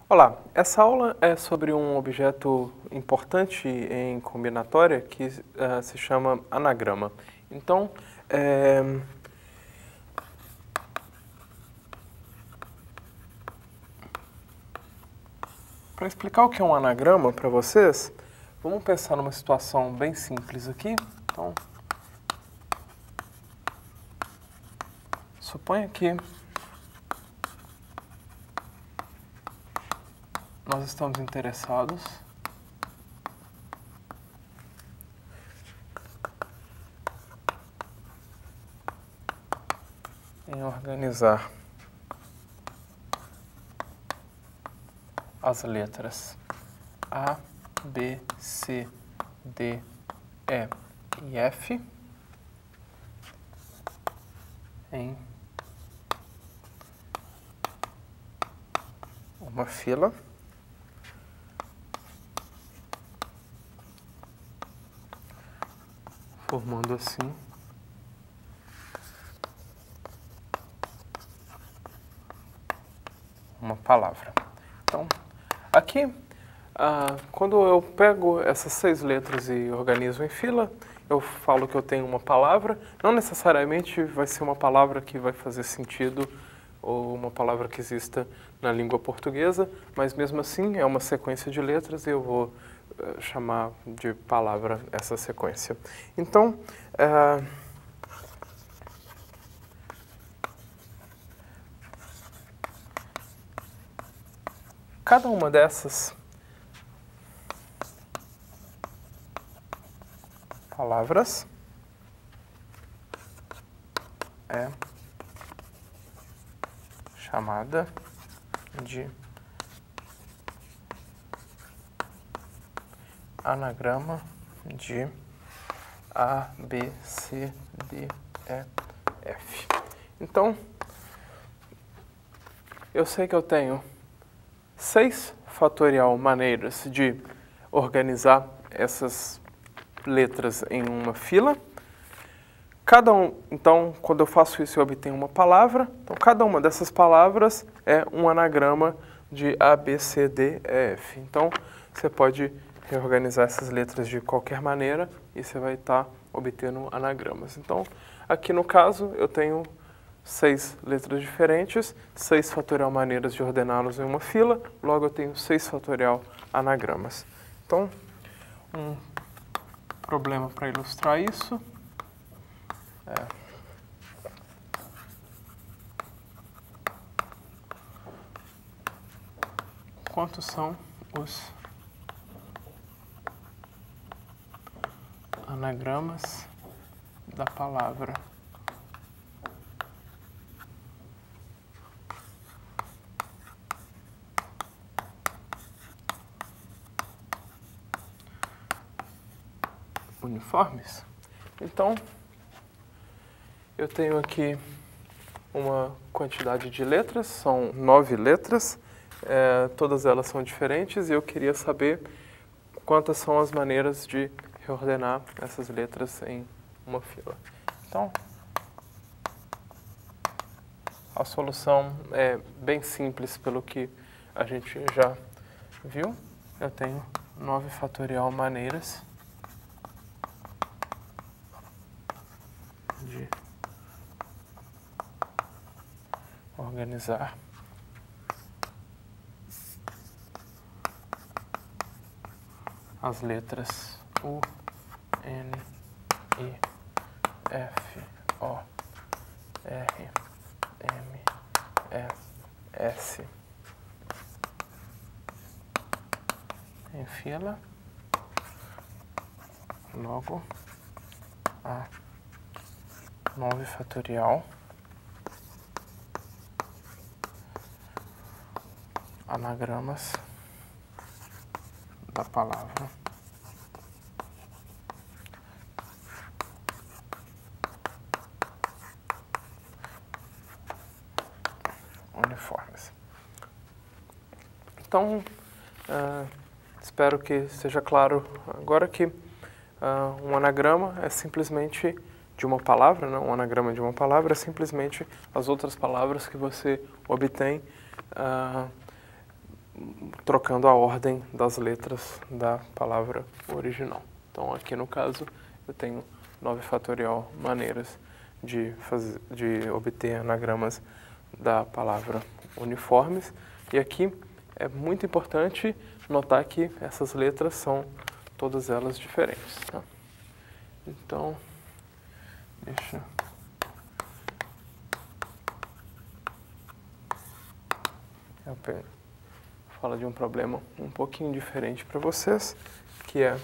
Olá, essa aula é sobre um objeto importante em combinatória que se chama anagrama. Então, para explicar o que é um anagrama para vocês, vamos pensar numa situação bem simples aqui. Então, suponha que nós estamos interessados em organizar as letras A, B, C, D, E e F em uma fila formando assim uma palavra. Então, aqui, quando eu pego essas 6 letras e organizo em fila, eu falo que eu tenho uma palavra. Não necessariamente vai ser uma palavra que vai fazer sentido ou uma palavra que exista na língua portuguesa, mas mesmo assim é uma sequência de letras e eu vou chamar de palavra essa sequência. Então, cada uma dessas palavras é chamada de anagrama de A, B, C, D, E, F. Então, eu sei que eu tenho 6 fatorial maneiras de organizar essas letras em uma fila. Então, quando eu faço isso, eu obtenho uma palavra. Então, cada uma dessas palavras é um anagrama de A, B, C, D, E, F. Então, você pode reorganizar essas letras de qualquer maneira e você vai estar obtendo anagramas. Então, aqui no caso, eu tenho 6 letras diferentes, 6 fatorial maneiras de ordená-los em uma fila, logo eu tenho 6 fatorial anagramas. Então, um problema para ilustrar isso quantos são os anagramas da palavra uniformes? Então, eu tenho aqui uma quantidade de letras, são 9 letras, todas elas são diferentes e eu queria saber quantas são as maneiras de reordenar essas letras em uma fila. Então, a solução é bem simples pelo que a gente já viu. Eu tenho 9 fatorial maneiras de organizar as letras U, N, I, F, O, R, M, E, S em fila, logo a 9 fatorial anagramas da palavra uniformes. Então, espero que seja claro agora que um anagrama é simplesmente de uma palavra, né? Um anagrama de uma palavra é simplesmente as outras palavras que você obtém trocando a ordem das letras da palavra original. Então, aqui no caso, eu tenho 9 fatorial maneiras de obter anagramas da palavra uniformes. E aqui é muito importante notar que essas letras são todas elas diferentes. Tá? Então, deixa eu falar de um problema um pouquinho diferente para vocês, que é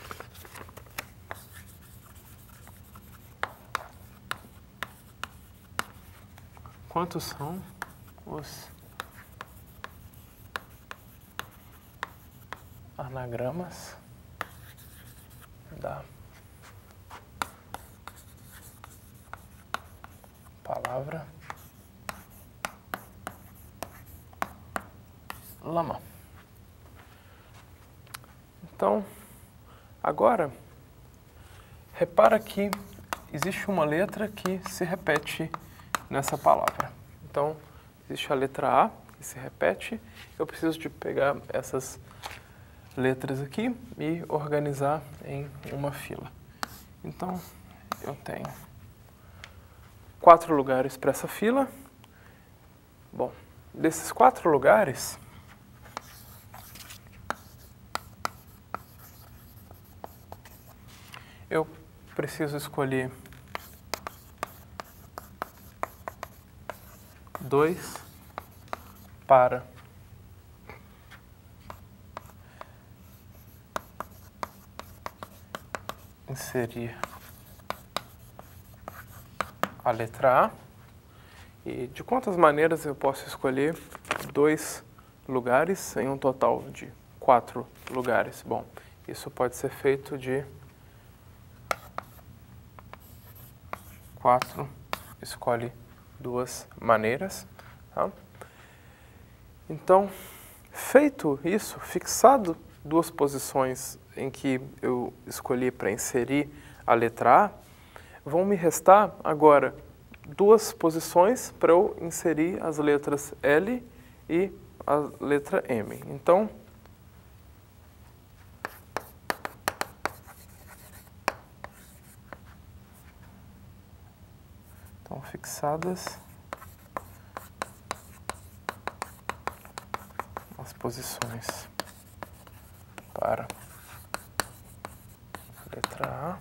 quantos são os anagramas da palavra lama. Então, agora, repara que existe uma letra que se repete nessa palavra. Então, existe a letra A que se repete. Eu preciso de pegar essas letras aqui e organizar em uma fila. Então, eu tenho 4 lugares para essa fila. Bom, desses 4 lugares, eu preciso escolher 2 para inserir a letra A. E de quantas maneiras eu posso escolher 2 lugares em um total de 4 lugares? Bom, isso pode ser feito de 4, escolhe 2 maneiras. Tá? Então, feito isso, fixado 2 posições em que eu escolhi para inserir a letra A, vão me restar agora 2 posições para eu inserir as letras L e a letra M. Então, fixadas as posições para a letra A,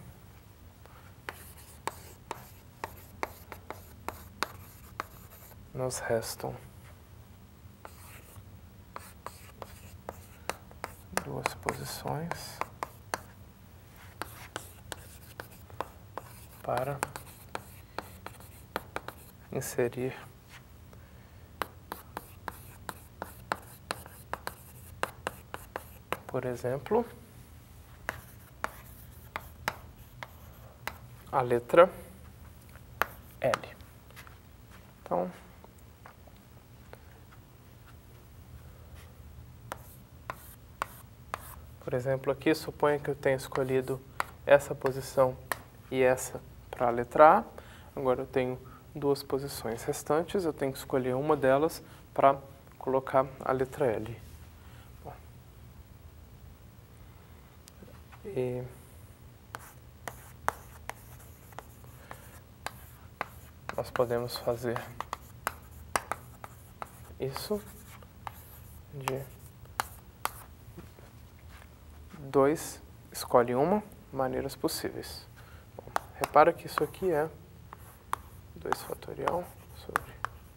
nos restam 2 posições para inserir por exemplo, a letra L. Então, por exemplo, aqui suponha que eu tenha escolhido essa posição e essa para a letra A. Agora eu tenho 2 posições restantes, eu tenho que escolher uma delas para colocar a letra L. Bom. E nós podemos fazer isso de 2, escolhe uma, maneiras possíveis. Bom, repara que isso aqui é 2 fatorial sobre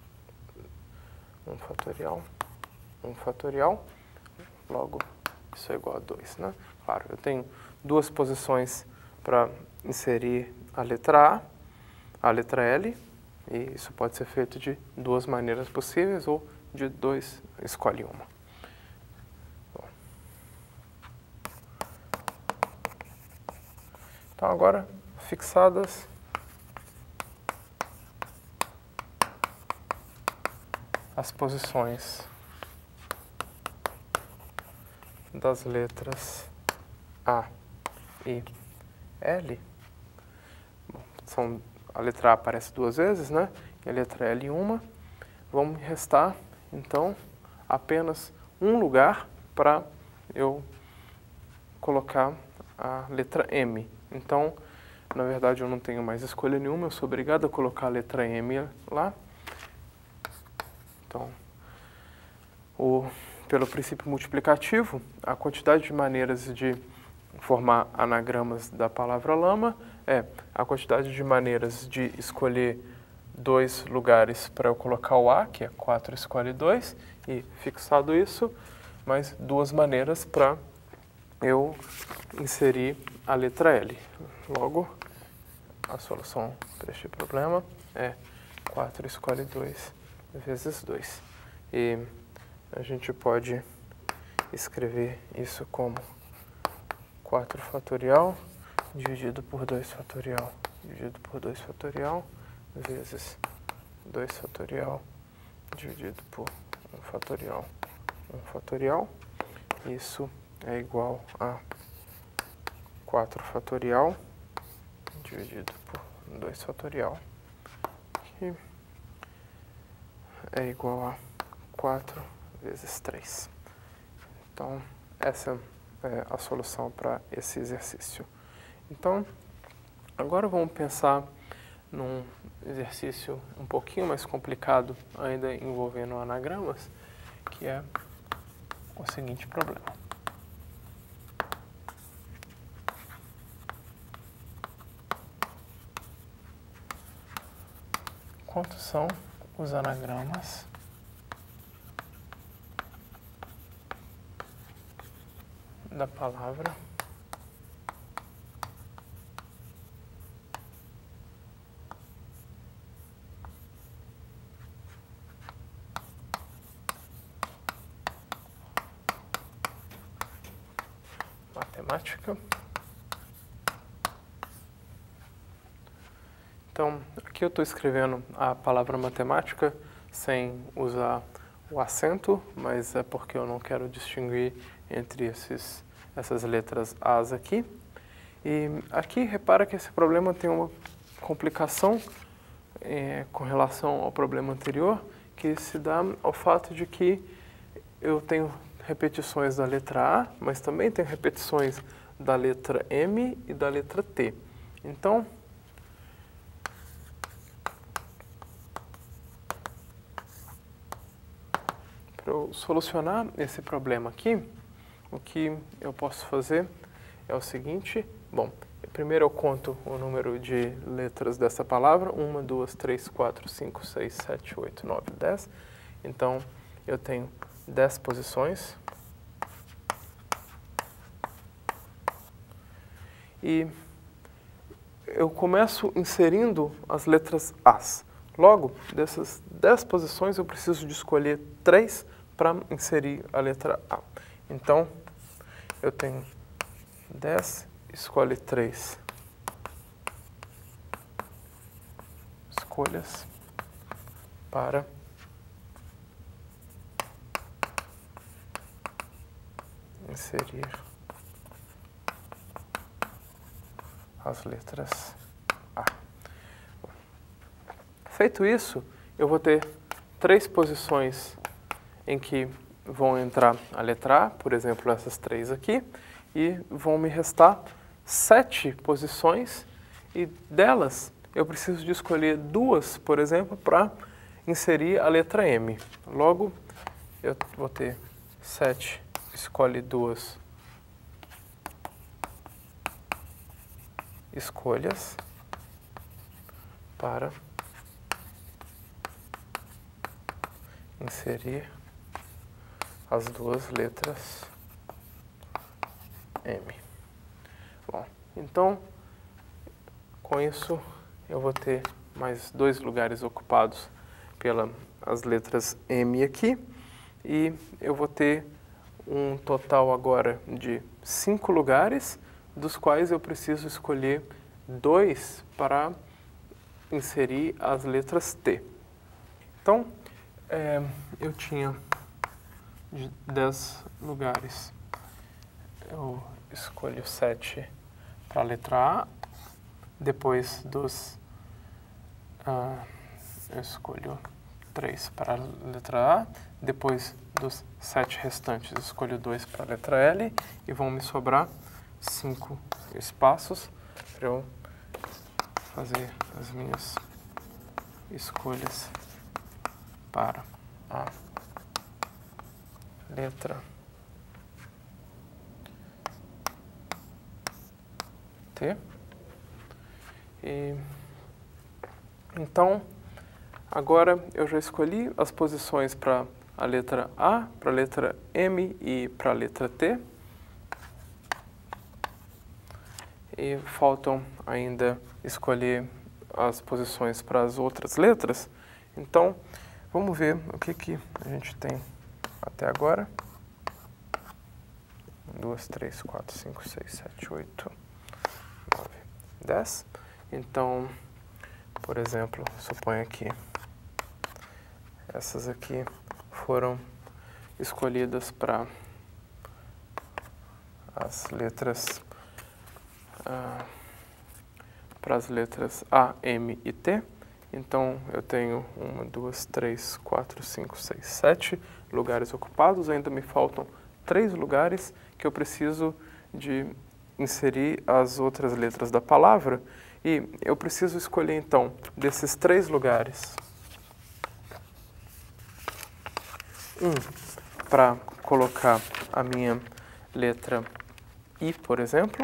1 fatorial, 1 fatorial, logo isso é igual a 2, né? Claro, eu tenho 2 posições para inserir a letra A letra L, e isso pode ser feito de 2 maneiras possíveis ou de 2, escolhe uma. Bom. Então agora, fixadas as posições das letras A e L, bom, a letra A aparece 2 vezes, né? E a letra L uma. Vão me restar, então, apenas um lugar para eu colocar a letra M. Então, na verdade, eu não tenho mais escolha nenhuma, eu sou obrigado a colocar a letra M lá. Então, pelo princípio multiplicativo, a quantidade de maneiras de formar anagramas da palavra lama é a quantidade de maneiras de escolher 2 lugares para eu colocar o A, que é 4 escolhe 2, e fixado isso, mais 2 maneiras para eu inserir a letra L. Logo, a solução para este problema é 4 escolhe 2 vezes 2. E a gente pode escrever isso como 4 fatorial dividido por 2 fatorial dividido por 2 fatorial vezes 2 fatorial dividido por 1 fatorial 1 fatorial. Isso é igual a 4 fatorial dividido por 2 fatorial, que é igual a 4 vezes 3. Então, essa é a solução para esse exercício. Então, agora vamos pensar num exercício um pouquinho mais complicado, ainda envolvendo anagramas, que é o seguinte problema. Quantos são os anagramas da palavra matemática? Então, aqui eu estou escrevendo a palavra matemática sem usar o acento, mas é porque eu não quero distinguir entre essas letras As aqui. E aqui, repara que esse problema tem uma complicação com relação ao problema anterior, que se dá ao fato de que eu tenho repetições da letra A, mas também tenho repetições da letra M e da letra T. Então, para eu solucionar esse problema aqui, o que eu posso fazer é o seguinte. Bom, primeiro eu conto o número de letras dessa palavra. 1, 2, 3, 4, 5, 6, 7, 8, 9, 10. Então, eu tenho 10 posições. E eu começo inserindo as letras As. Logo, dessas 10 posições, eu preciso de escolher 3 para inserir a letra A. Então, eu tenho 10, escolhe 3 escolhas para inserir as letras A. Feito isso, eu vou ter 3 posições em que vão entrar a letra A, por exemplo, essas 3 aqui, e vão me restar 7 posições, e delas eu preciso de escolher 2, por exemplo, para inserir a letra M. Logo, eu vou ter 7, escolhe 2 escolhas para inserir as 2 letras M. Bom, então, com isso, eu vou ter mais 2 lugares ocupados pelas letras M aqui, e eu vou ter um total agora de 5 lugares, dos quais eu preciso escolher 2 para inserir as letras T. Então, eu tinha 10 lugares. Eu escolho 7 para a letra A, depois eu escolho 3 para a letra A, depois dos 7 restantes escolho 2 para a letra L e vão me sobrar 5 espaços para eu fazer as minhas escolhas para a letra T. E então, agora eu já escolhi as posições para a letra A, para a letra M e para a letra T. E faltam ainda escolher as posições para as outras letras. Então, vamos ver o que a gente tem até agora. 1, 2, 3, 4, 5, 6, 7, 8, 9, 10. Então, por exemplo, suponha que essas aqui foram escolhidas para as letras A, M e T. Então, eu tenho 1, 2, 3, 4, 5, 6, 7 lugares ocupados. Ainda me faltam 3 lugares que eu preciso de inserir as outras letras da palavra. E eu preciso escolher, então, desses 3 lugares, para colocar a minha letra I, por exemplo.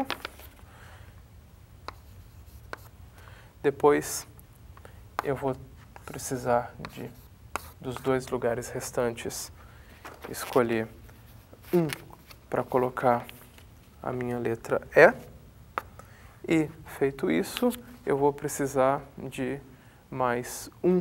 Depois, eu vou precisar dos 2 lugares restantes, escolher para colocar a minha letra E. E, feito isso, eu vou precisar de mais um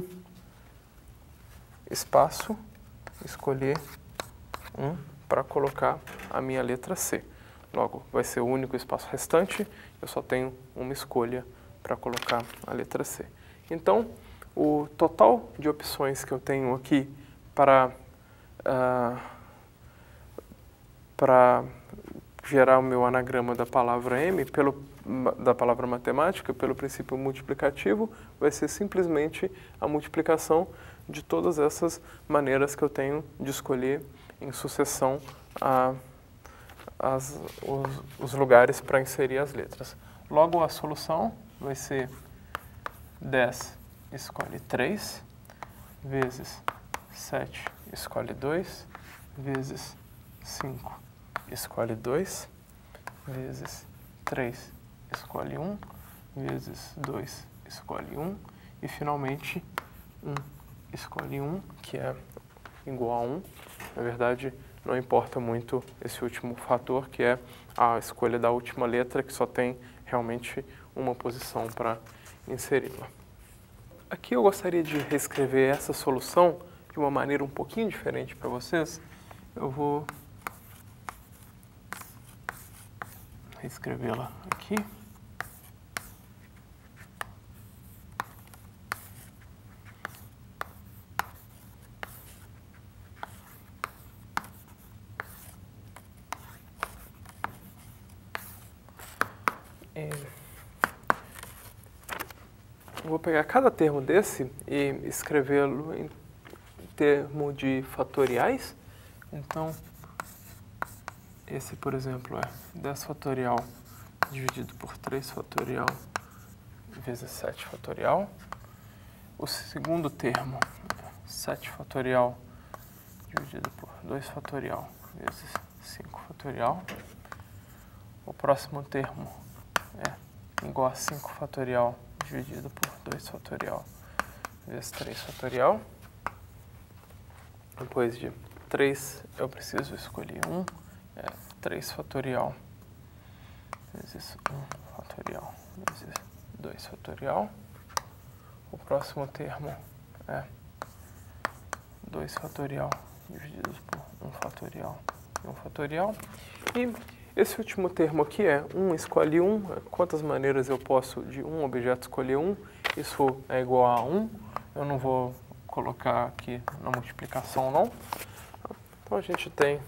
espaço, escolher para colocar a minha letra C. Logo, vai ser o único espaço restante, eu só tenho uma escolha para colocar a letra C. Então, o total de opções que eu tenho aqui para gerar o meu anagrama da palavra M, da palavra matemática, pelo princípio multiplicativo, vai ser simplesmente a multiplicação de todas essas maneiras que eu tenho de escolher em sucessão os lugares para inserir as letras. Logo, a solução vai ser 10 escolhe 3, vezes 7 escolhe 2, vezes 5 escolhe 2, vezes 3 escolhe 1, vezes 2 escolhe 1 e finalmente 1 escolhe 1, que é igual a 1. Na verdade, não importa muito esse último fator, que é a escolha da última letra, que só tem realmente uma posição para inseri-la. Aqui eu gostaria de reescrever essa solução de uma maneira um pouquinho diferente para vocês. Eu vou reescrevê-la aqui. Vou pegar cada termo desse e escrevê-lo em termo de fatoriais. Então, esse, por exemplo, é 10 fatorial dividido por 3 fatorial vezes 7 fatorial. O segundo termo é 7 fatorial dividido por 2 fatorial vezes 5 fatorial. O próximo termo é igual a 5 fatorial dividido por 2 fatorial vezes 3 fatorial. Depois de 3, eu preciso escolher 1, 3 fatorial vezes 1 fatorial vezes 2 fatorial. O próximo termo é 2 fatorial dividido por 1 fatorial e 1 fatorial. E esse último termo aqui é 1 escolhe 1. Quantas maneiras eu posso de um objeto escolher 1? Isso é igual a 1. Eu não vou colocar aqui na multiplicação, não. Então, a gente tem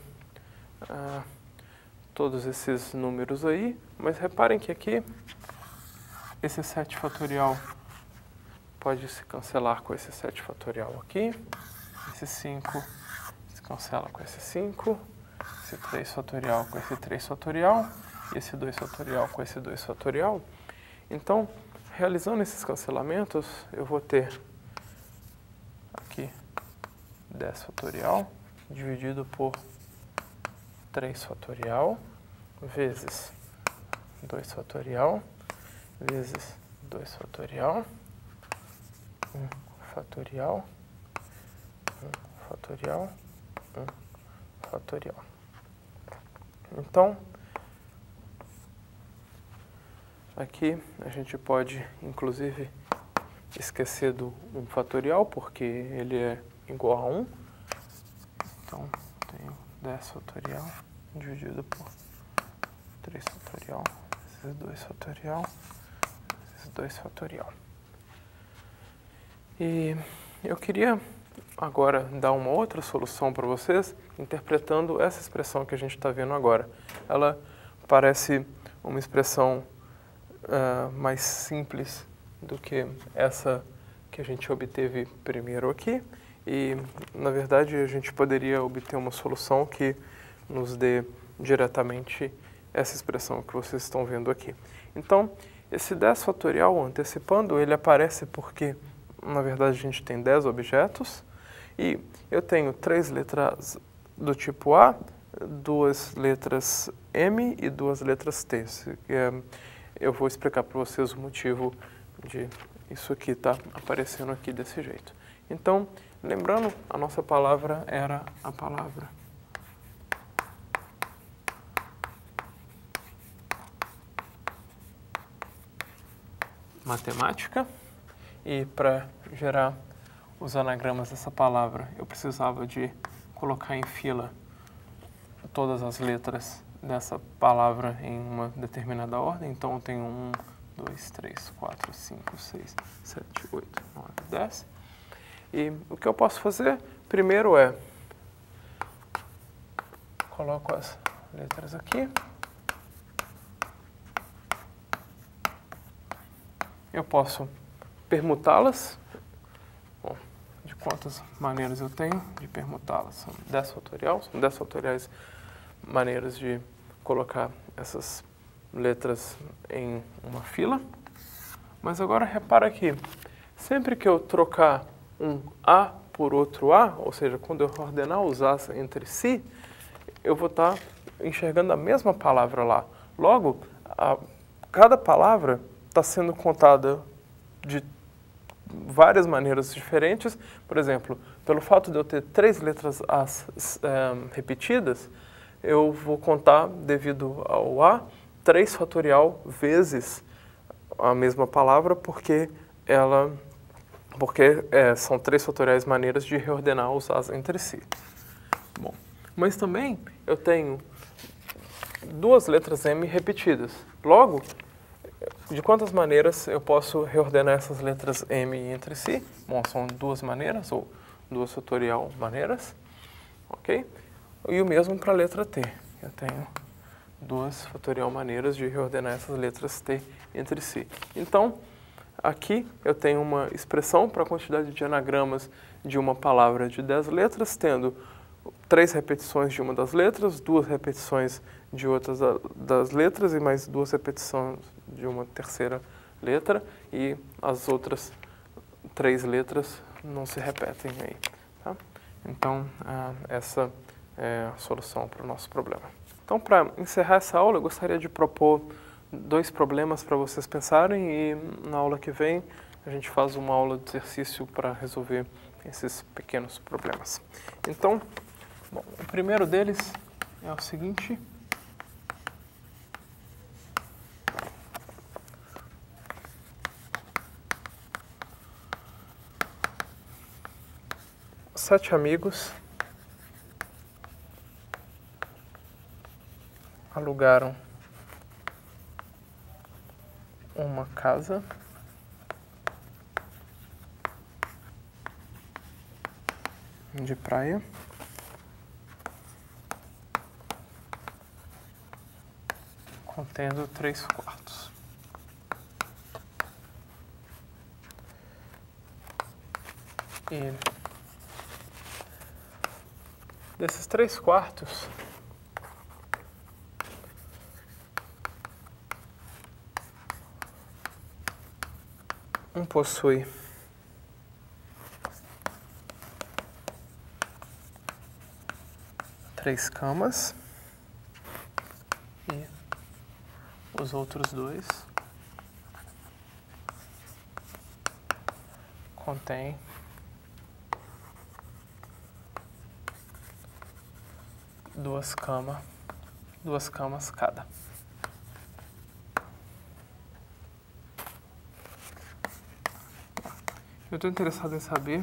todos esses números aí. Mas reparem que aqui, esse 7 fatorial pode se cancelar com esse 7 fatorial aqui. Esse 5 se cancela com esse 5. Esse 3 fatorial com esse 3 fatorial. E esse 2 fatorial com esse 2 fatorial. Então, realizando esses cancelamentos, eu vou ter aqui 10 fatorial dividido por 3 fatorial vezes 2 fatorial vezes 2 fatorial, 1 fatorial, 1 fatorial, 1 fatorial. Então, aqui a gente pode, inclusive, esquecer do 1 fatorial, porque ele é igual a 1. Então, tenho 10 fatorial dividido por 3 fatorial, vezes 2 fatorial, vezes 2 fatorial. E eu queria agora dar uma outra solução para vocês, interpretando essa expressão que a gente está vendo agora. Ela parece uma expressão mais simples do que essa que a gente obteve primeiro aqui. E, na verdade, a gente poderia obter uma solução que nos dê diretamente essa expressão que vocês estão vendo aqui. Então, esse 10 fatorial, antecipando, ele aparece porque, na verdade, a gente tem 10 objetos e eu tenho 3 letras do tipo A, 2 letras M e 2 letras T. Eu vou explicar para vocês o motivo de isso aqui estar aparecendo aqui desse jeito. Então, lembrando, a nossa palavra era a palavra matemática, e para gerar os anagramas dessa palavra, eu precisava de colocar em fila todas as letras dessa palavra em uma determinada ordem. Então, eu tenho 1, 2, 3, 4, 5, 6, 7, 8, 9, 10. E o que eu posso fazer primeiro é, coloco as letras aqui. Eu posso permutá-las. Bom, de quantas maneiras eu tenho de permutá-las? São 10 fatoriais. São 10 fatoriais maneiras de colocar essas letras em uma fila. Mas agora repara que sempre que eu trocar um A por outro A, ou seja, quando eu ordenar os A's entre si, eu vou estar enxergando a mesma palavra lá. Logo, cada palavra está sendo contada de várias maneiras diferentes. Por exemplo, pelo fato de eu ter 3 letras A repetidas, eu vou contar, devido ao A, 3 fatorial vezes a mesma palavra, porque são 3 fatoriais maneiras de reordenar os A's entre si. Bom, mas também eu tenho 2 letras M repetidas. Logo, de quantas maneiras eu posso reordenar essas letras M entre si? Bom, são 2 maneiras, ou 2 fatorial maneiras, ok? E o mesmo para a letra T. Eu tenho 2 fatorial maneiras de reordenar essas letras T entre si. Então, aqui eu tenho uma expressão para a quantidade de anagramas de uma palavra de 10 letras, tendo 3 repetições de uma das letras, 2 repetições de outras das letras e mais 2 repetições de uma terceira letra, e as outras 3 letras não se repetem aí. Tá? Então, essa é a solução para o nosso problema. Então, para encerrar essa aula, eu gostaria de propor 2 problemas para vocês pensarem, e na aula que vem a gente faz uma aula de exercício para resolver esses pequenos problemas. Então, bom, o primeiro deles é o seguinte. Sete amigos alugaram uma casa de praia contendo 3 quartos. E desses 3/4, um possui três camas e os outros dois contêm duas camas cada. Eu estou interessado em saber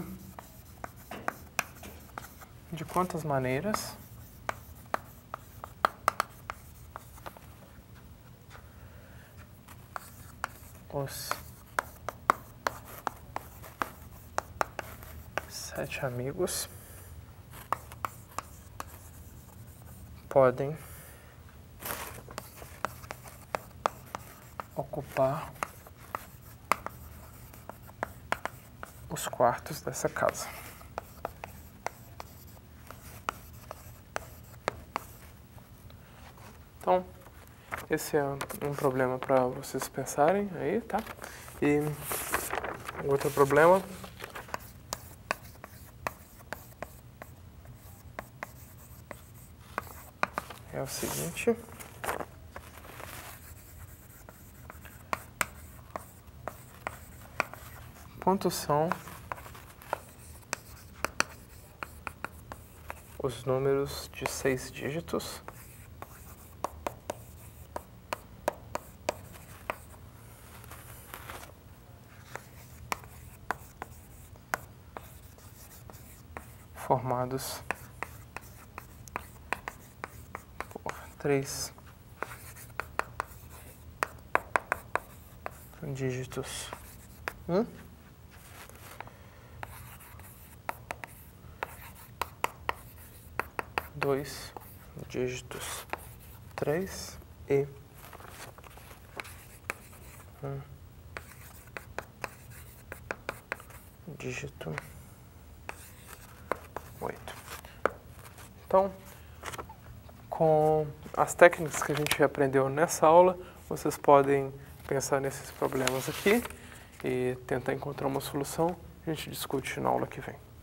de quantas maneiras os 7 amigos podem ocupar os quartos dessa casa. Então, esse é um problema para vocês pensarem aí, tá? E outro problema é o seguinte. Quantos são os números de 6 dígitos formados por 3 dígitos 2 dígitos 3 e dígito 8. Então, com as técnicas que a gente aprendeu nessa aula, vocês podem pensar nesses problemas aqui e tentar encontrar uma solução. A gente discute na aula que vem.